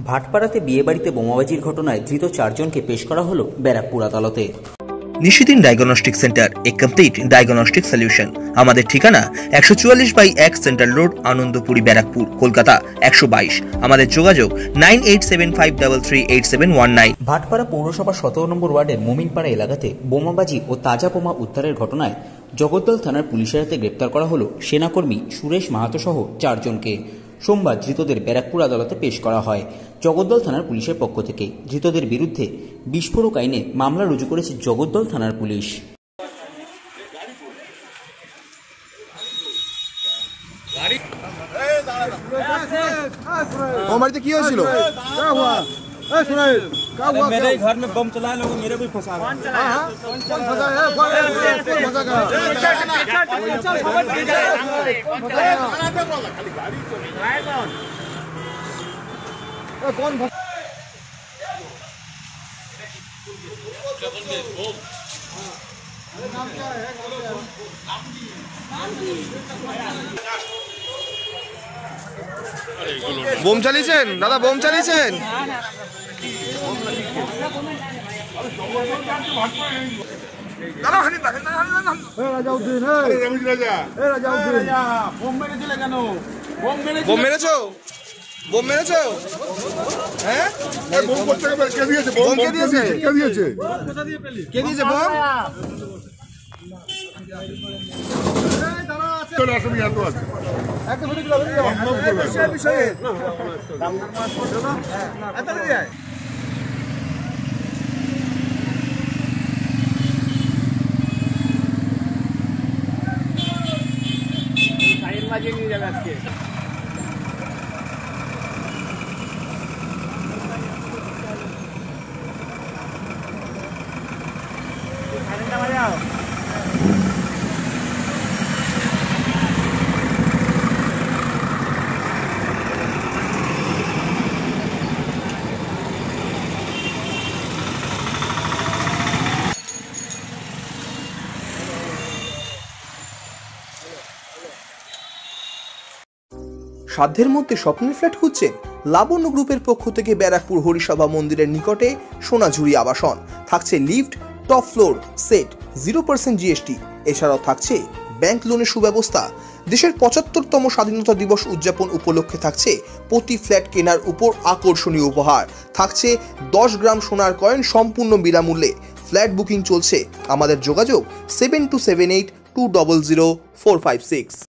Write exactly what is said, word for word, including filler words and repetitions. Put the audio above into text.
ভাটপাড়াতে বিয়েবাড়িতে বোমাবাজির ঘটনায় ধৃত চারজনকে পেশ করা হলো ব্যারাকপুর আদালতে। Nishidin diagnostic centre, a complete diagnostic solution. আমাদের ঠিকানা একশো চুয়াল্লিশ বাই এক সেন্ট্রাল রোড, আনন্দপুরি, ব্যারাকপুর, কলকাতা একশো বাইশ। আমাদের যোগাযোগ nine eight seven five three three eight seven one nine. Bhatpara পৌরসভা সতেরো নম্বর ওয়ার্ডের মোমিনপাড়া এলাকাতে বোমাবাজি ও তাজা বোমা উদ্ধারের ঘটনায় জগদ্দল থানার পুলিশের হাতে গ্রেপ্তার করা হলো সেনাকর্মী সুরেশ মাহাতো সহ চারজনকে। সোমবার ধৃতদের ব্যারাকপুর আদালতে পেশ করা হয়। জগদ্দল থানার পুলিশের পক্ষ থেকে ধৃতদের বিরুদ্ধে বিস্ফোরক আইনে মামলা রুজু করেছে জগদ্দল থানার পুলিশ। बाड़ीते की হয়েছিল? क्या हुआ? ए सुनाई क्या हुआ? मेरे घर में बम चलाए लोग, मेरे भी फंसा है। कौन चलाया? कौन फंसा है? कौन फंसा का? कौन फंसा? कौन फंसा? नाम क्या है? বোম চালিয়েছেন দাদা? বোম চালিয়েছেন? বোম মেরেছো? বোম মেরেছো? হ্যাঁ, বোম কে দিয়েছে? বোম কে দিয়েছে? কে দিয়েছে? কে দিয়েছে বোম? চলো আসুন, ইয়ার তো আছে একটা ভিডিও দিলাম এই বিষয়ে বিষয়ে দাম মাস করছো না এত দিয়ে আয় সাইন মাঝে নিয়ে যাবে আজকে। সাইনটা মাঝে আও। সাধ্যের মধ্যে স্বপ্নের ফ্ল্যাট খুঁজছেন? লাবণ্য গ্রুপের পক্ষ থেকে ব্যারাকপুর হরিসভা মন্দিরের নিকটে সোনাঝুরি আবাসন। থাকছে lift, top floor set, zero percent GST. এছাড়াও থাকছে ব্যাংক লোনের সুব্যবস্থা। দেশের পঁচাত্তরতম স্বাধীনতা দিবস উদযাপন উপলক্ষে থাকছে প্রতি ফ্ল্যাট কেনার উপর আকর্ষণীয় উপহার। থাকছে দশ গ্রাম সোনার কয়েন সম্পূর্ণ বিনামূল্যে। ফ্ল্যাট বুকিং চলছে। আমাদের যোগাযোগ seven two seven eight two double zero four five six.